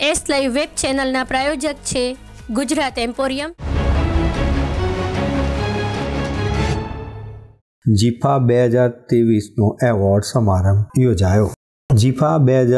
S live web ચેનલના પ્રાયોજક છે ગુજરાત એમ્પોરિયમ। જીફા 2023નો એવોર્ડ સમારંભ યોજાયો। જીફા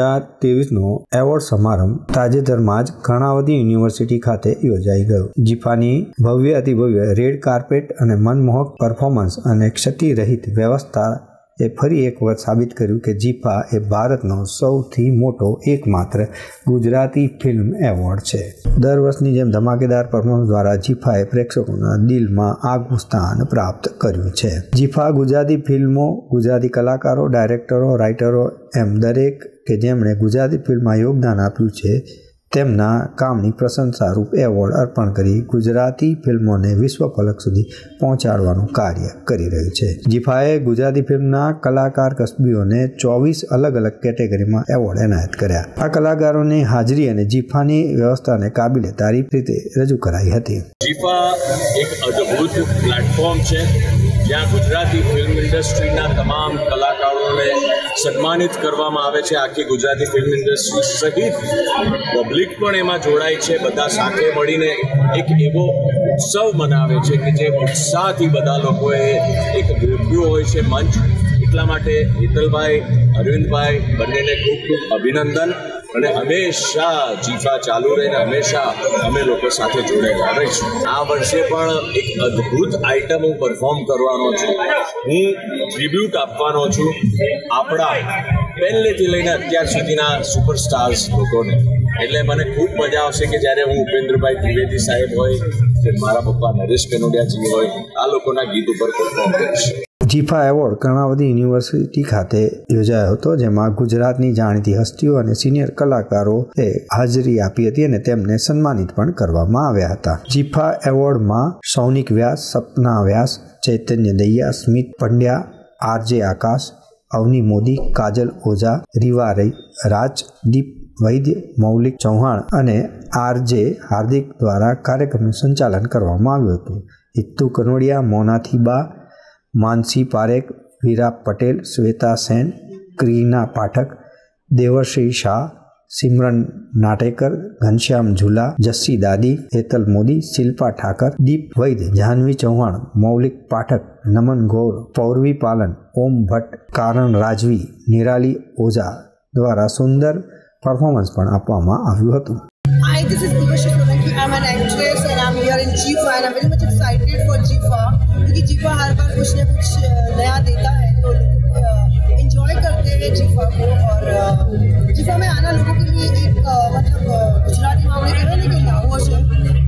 2023નો એવોર્ડ સમારંભ તાજેતરમાં જ કર્ણાવતી યુનિવર્સિટી ખાતે યોજાઈ ગયો। જીફાની ભવ્ય અતિભવ્ય રેડ કાર્પેટ અને મનમોહક પરફોર્મન્સ અને ક્ષતિરહિત વ્યવસ્થા એ ફરી એક વખત સાબિત કર્યું કે જીફા એ ભારતનો સૌથી મોટો એકમાત્ર ગુજરાતી ફિલ્મ એવોર્ડ છે। દર વર્ષની જેમ ધમાકેદાર પરફોર્મન્સ દ્વારા જીફાએ પ્રેક્ષકોના દિલમાં આગવું સ્થાન પ્રાપ્ત કર્યું છે। જીફા ગુજરાતી ફિલ્મો, ગુજરાતી કલાકારો, ડાયરેક્ટરો, રાઇટરો એમ દરેક કે જેમણે ગુજરાતી ફિલ્મમાં યોગદાન આપ્યું છે તેમના કામની પ્રશંસારૂપ એવોર્ડ અર્પણ કરી ગુજરાતી ફિલ્મોને વિશ્વ ફલક સુધી પહોંચાડવાનું કાર્ય કરી રહ્યું છે। જીફાએ ગુજરાતી ફિલ્મના કલાકાર કસબીઓને 24 અલગ અલગ કેટેગરીમાં એવોર્ડ એનાયત કર્યા। આ કલાકારોની હાજરી અને જીફાની વ્યવસ્થાને કાબિલે તારીફ રીતે રજૂ કરાઈ હતી। જીફા એક અદ્ભુત પ્લેટફોર્મ છે જ્યાં ગુજરાતી ફિલ્મ ઇન્ડસ્ટ્રીના તમામ કલાકારોને સન્માનિત કરવામાં આવે છે। આખી ગુજરાતી ફિલ્મ ઇન્ડસ્ટ્રી સહિત પબ્લિક પણ એમાં જોડાય છે। બધા સાથે મળીને એક એવો ઉત્સવ મનાવે છે કે જે ઉત્સાહથી બધા લોકોએ એક ગોઠવ્યું હોય છે મંચ। એટલા માટે હેતલભાઈ, અરવિંદભાઈ બંનેને ખૂબ ખૂબ અભિનંદન। અને હંમેશા જીફા ચાલુ રહીને હંમેશા અમે લોકો સાથે જોડાયેલા રહીશું। આ વર્ષે પણ એક અદ્ભુત આઇટમ હું પરફોર્મ કરવાનો છું। હું ટ્રિબ્યુટ આપવાનો છું આપણા પહેલેથી લઈને અત્યાર સુધીના સુપરસ્ટાર્સ લોકોને। એટલે મને ખૂબ મજા આવશે કે જ્યારે હું ઉપેન્દ્રભાઈ ત્રિવેદી સાહેબ હોય કે મારા પપ્પા નરેશ કનોડિયાજી હોય આ લોકોના ગીત ઉપર પરફોર્મ કરીશ। જીફા એવોર્ડ કર્ણાવતી યુનિવર્સિટી ખાતે યોજાયો હતો, જેમાં ગુજરાતની જાણીતી હસ્તીઓ અને સિનિયર કલાકારોએ હાજરી આપી હતી અને તેમને સન્માનિત પણ કરવામાં આવ્યા હતા। જીફા એવોર્ડમાં સૌનિક વ્યાસ, સપના વ્યાસ, ચૈતન્ય દૈયા, સ્મિત પંડ્યા, આરજે આકાશ, અવની મોદી, કાજલ ઓઝા, રીવા રઈ, રાજદીપ વૈદ્ય, મૌલિક ચૌહાણ અને આરજે હાર્દિક દ્વારા કાર્યક્રમનું સંચાલન કરવામાં આવ્યું હતું। હિત્તુ કનોડિયા, મોનાથીબા, માનસી પારેખ, વીરા પટેલ, શ્વેતા સેન, ક્રીના પાઠક, દેવશ્રી શાહ, સિમરન નાટેકર, ઘનશ્યામ ઝુલા, જસ્સી દાદી, હેતલ મોદી, શિલ્પા ઠાકર, દીપ વૈદ્ય, જાહ્નવી ચૌહાણ, મૌલિક પાઠક, નમન ગૌર, પૌર્વી પાલન, ઓમ ભટ્ટ, કારણ રાજવી, નિરાલી ઓઝા દ્વારા સુંદર પરફોર્મન્સ પણ આપવામાં આવ્યું હતું। Hi, this is Divya Solanki. I'm an actress and I'm here in Jeefa and I'm very much excited for Jeefa क्योंकि Jeefa हर बार कुछ न कुछ नया देता है तो लोग enjoy करते हैं Jeefa को। और Jeefa में आना लोगों के लिए एक मतलब गुजराती मामले कह रहे हैं कि लाओ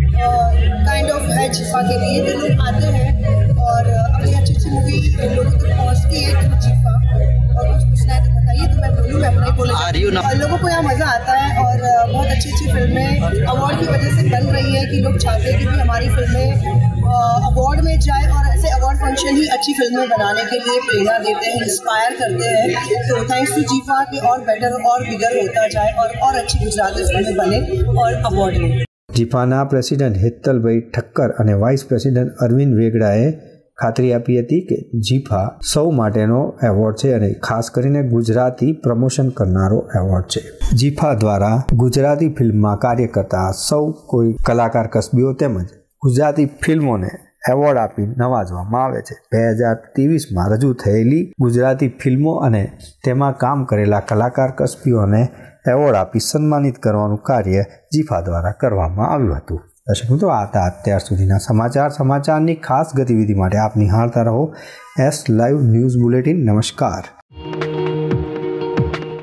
काइंड ऑफ है Jeefa के लिए। तो लोग आते हैं और अपनी अच्छी अच्छी मूवी लोगों तक पहुँचती है थ्रू Jeefa। और कुछ पूछना है तो बताइए तो मैं बोलूँ, मैं अपना ही बोलूँ। और लोगों को यहाँ मज़ा आता है और बहुत अच्छी अच्छी फिल्में अवार्ड की वजह से बन रही है कि लोग चाहते हैं कि भी हमारी फिल्में अवार्ड में जाए और ऐसे अवार्ड फंक्शन ही अच्छी फिल्में बनाने के लिए प्रेरणा देते हैं, इंस्पायर करते हैं। तो थैंक्स टू जीफा कि और बेटर और बिगर होता जाए और अच्छी गुजराती फिल्में बने और अवार्ड मिले। જીફાના પ્રેસિડેન્ટ હેતલભાઈ ઠક્કર અને વાઇસ પ્રેસિડેન્ટ અરવિંદ વેગડાએ ખાતરી આપી હતી કે જીફા સૌ માટેનો એવોર્ડ છે અને ખાસ કરીને ગુજરાતી પ્રમોશન કરનારો એવોર્ડ છે। જીફા દ્વારા ગુજરાતી ફિલ્મમાં કાર્ય કરતા સૌ કોઈ કલાકાર કસબીઓ તેમજ ગુજરાતી ફિલ્મોને એવોર્ડ આપી નવાજવામાં આવે છે। 2023માં રજૂ થયેલી ગુજરાતી ફિલ્મો અને તેમાં કામ કરેલા કલાકાર કસબીઓને એવોર્ડ આપી સન્માનિત કરવાનું કાર્ય જીફા દ્વારા કરવામાં આવ્યું હતું। દર્શક મિત્રો, આ હતા અત્યાર સુધીના સમાચારની ખાસ ગતિવિધિ માટે આપ નિહાળતા રહો એસ લાઈવ ન્યૂઝ બુલેટિન। નમસ્કાર।